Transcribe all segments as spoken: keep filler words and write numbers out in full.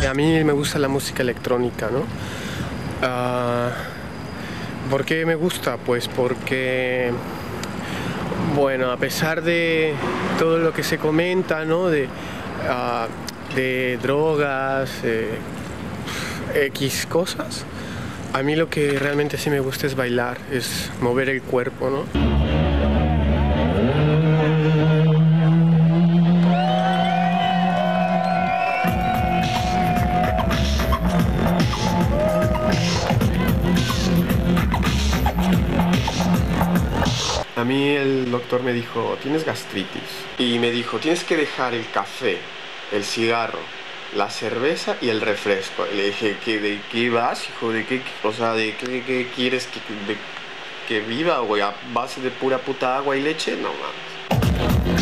a mí me gusta la música electrónica, ¿no? Uh, ¿Por qué me gusta? Pues porque, bueno, a pesar de todo lo que se comenta, ¿no? De, uh, de drogas, eh, X cosas, a mí lo que realmente sí me gusta es bailar, es mover el cuerpo, ¿no? A mí el doctor me dijo, tienes gastritis. Y me dijo, tienes que dejar el café, el cigarro, la cerveza y el refresco. Y le dije, ¿qué, ¿de qué vas, hijo? ¿De qué, o sea, de qué, qué quieres que, de, que viva, güey? ¿A base de pura puta agua y leche? No mames.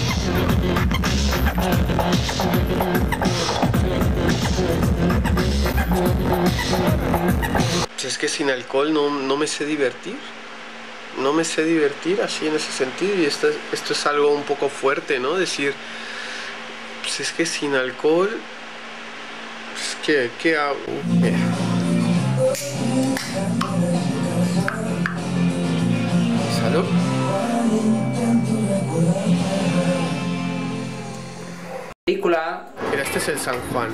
Pues es que sin alcohol no, no me sé divertir. No me sé divertir así en ese sentido, y esto, esto es algo un poco fuerte, ¿no? Decir, pues es que sin alcohol, pues ¿qué, qué hago? Mira. Salud. Película. Mira, este es el San Juan.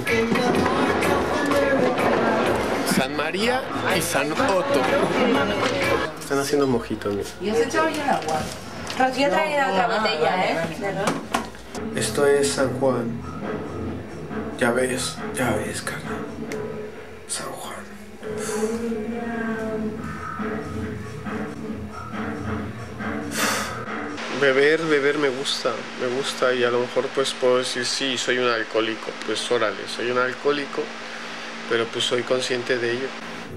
San María y San Otto. Están haciendo mojitos. ¿Y has echado ya el agua? Rocío trae otra botella, ¿eh? Esto es San Juan. Ya ves, ya ves, carnal. San Juan. Beber, beber me gusta, me gusta, y a lo mejor pues puedo decir, sí, soy un alcohólico. Pues órale, soy un alcohólico, pero pues soy consciente de ello.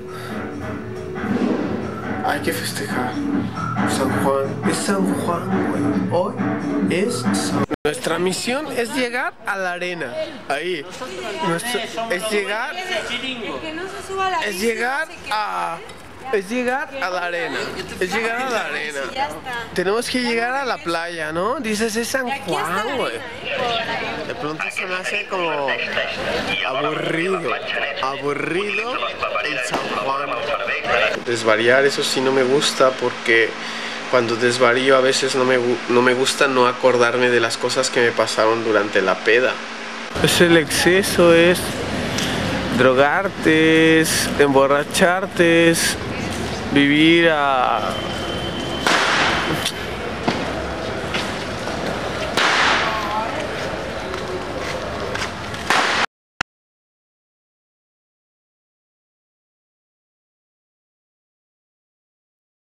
Hay que festejar. San Juan. Es San Juan, güey. Hoy es San... Nuestra misión es llegar a la arena. Ahí. Nuestro... Es llegar... Es llegar a... Es llegar a la arena. Es llegar a la arena. Tenemos que llegar a la playa, ¿no? Dices, es San Juan, güey. De pronto se me hace como aburrido. Aburrido el San Juan. Desvariar, eso sí no me gusta, porque cuando desvarío a veces no me, no me gusta no acordarme de las cosas que me pasaron durante la peda. Es el exceso, es drogarte, es emborracharte, es vivir a,